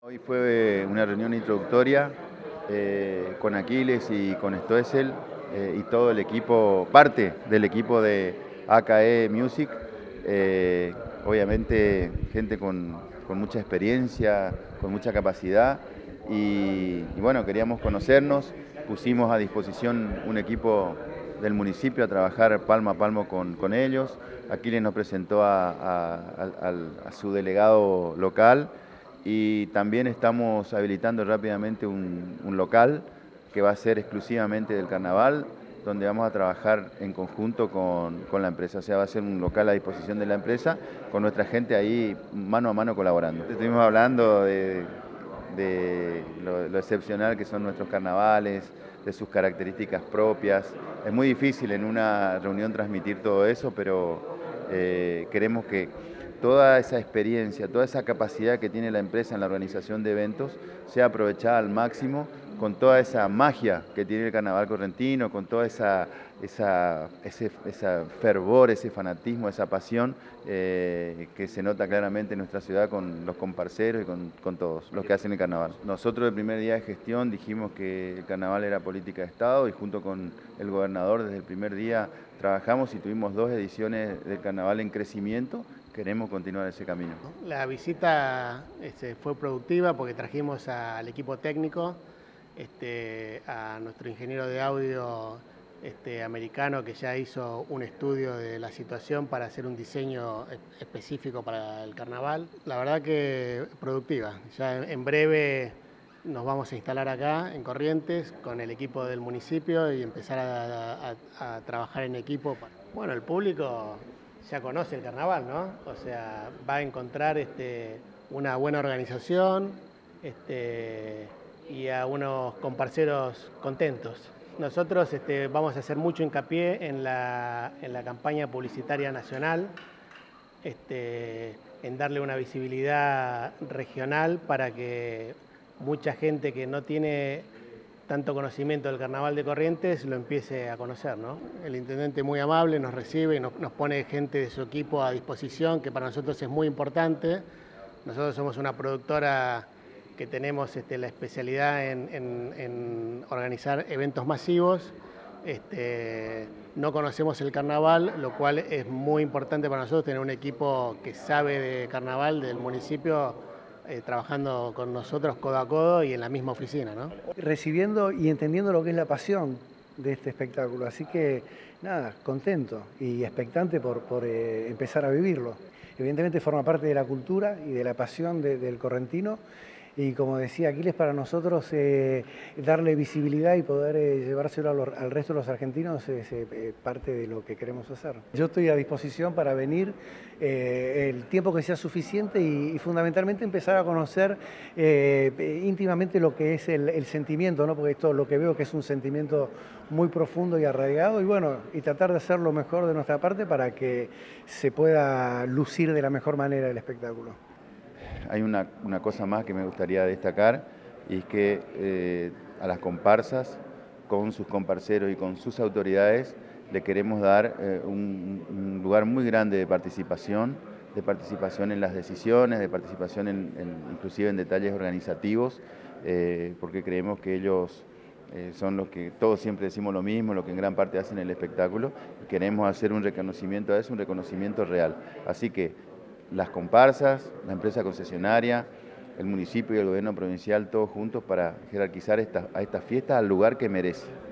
Hoy fue una reunión introductoria con Aquiles y con Stoessel y todo el equipo, parte del equipo de AKE Music. Obviamente gente con mucha experiencia, con mucha capacidad y bueno, queríamos conocernos, pusimos a disposición un equipo del municipio a trabajar palmo a palmo con ellos. Aquiles nos presentó a su delegado local. Y también estamos habilitando rápidamente un local que va a ser exclusivamente del carnaval, donde vamos a trabajar en conjunto con la empresa. O sea, va a ser un local a disposición de la empresa, con nuestra gente ahí mano a mano colaborando. Estuvimos hablando de lo excepcional que son nuestros carnavales, de sus características propias. Es muy difícil en una reunión transmitir todo eso, pero queremos que toda esa experiencia, toda esa capacidad que tiene la empresa en la organización de eventos sea aprovechada al máximo con toda esa magia que tiene el carnaval correntino, con toda ese fervor, ese fanatismo, esa pasión que se nota claramente en nuestra ciudad con los comparceros y con todos los que hacen el carnaval. Nosotros el primer día de gestión dijimos que el carnaval era política de Estado y junto con el gobernador desde el primer día trabajamos y tuvimos 2 ediciones del carnaval en crecimiento. Queremos continuar ese camino. La visita fue productiva porque trajimos al equipo técnico, a nuestro ingeniero de audio americano que ya hizo un estudio de la situación para hacer un diseño específico para el carnaval. La verdad que productiva. Ya en breve nos vamos a instalar acá en Corrientes con el equipo del municipio y empezar a trabajar en equipo. Bueno, el público ya conoce el carnaval, ¿no? O sea, va a encontrar una buena organización y a unos comparceros contentos. Nosotros vamos a hacer mucho hincapié en la campaña publicitaria nacional, en darle una visibilidad regional para que mucha gente que no tiene tanto conocimiento del Carnaval de Corrientes lo empiece a conocer, ¿no? El intendente muy amable nos recibe y nos pone gente de su equipo a disposición, que para nosotros es muy importante. Nosotros somos una productora que tenemos la especialidad en organizar eventos masivos. No conocemos el carnaval, lo cual es muy importante para nosotros tener un equipo que sabe de carnaval del municipio trabajando con nosotros codo a codo y en la misma oficina, ¿no? Recibiendo y entendiendo lo que es la pasión de este espectáculo, así que nada, contento y expectante por empezar a vivirlo. Evidentemente forma parte de la cultura y de la pasión del correntino y como decía Aquiles, para nosotros darle visibilidad y poder llevárselo al resto de los argentinos es parte de lo que queremos hacer. Yo estoy a disposición para venir el tiempo que sea suficiente y fundamentalmente empezar a conocer íntimamente lo que es el sentimiento, ¿no? Porque esto lo que veo que es un sentimiento muy profundo y arraigado y bueno, y tratar de hacer lo mejor de nuestra parte para que se pueda lucir de la mejor manera el espectáculo. Hay una cosa más que me gustaría destacar y es que a las comparsas, con sus comparceros y con sus autoridades, le queremos dar un lugar muy grande de participación en las decisiones, de participación inclusive en detalles organizativos, porque creemos que ellos son los que todos siempre decimos lo mismo, lo que en gran parte hacen el espectáculo, y queremos hacer un reconocimiento a eso, un reconocimiento real. Así que las comparsas, la empresa concesionaria, el municipio y el gobierno provincial, todos juntos para jerarquizar a esta fiesta al lugar que merece.